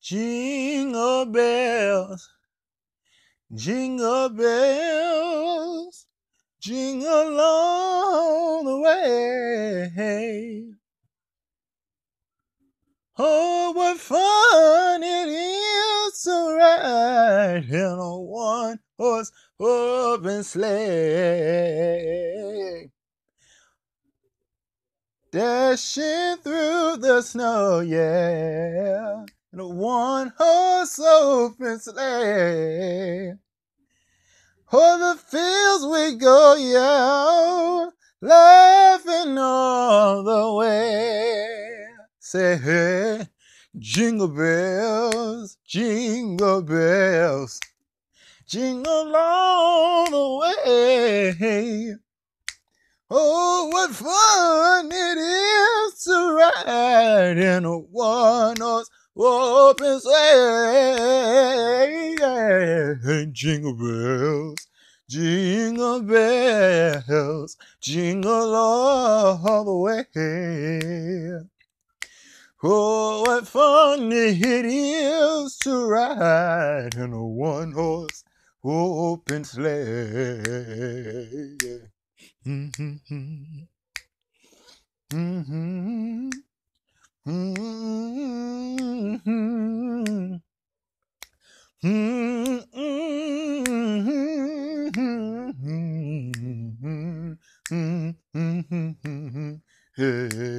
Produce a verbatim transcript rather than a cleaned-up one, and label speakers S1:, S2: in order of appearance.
S1: Jingle bells, jingle bells, jingle all the way. Oh, what fun it is to ride in a one-horse open sleigh. Dashing through the snow, yeah, in a one-horse open sleigh. O'er the fields we go, yeah, laughing all the way. Say, hey, jingle bells, jingle bells, jingle all the way. Oh, what fun it is to ride in a one-horse open sleigh. Jingle bells, jingle bells, jingle all the way. Oh, what fun it is to ride in a one-horse open sleigh. Mm-hmm. Mm-hmm. Mm-hmm. Mm-hmm. Mm-hmm. Hey.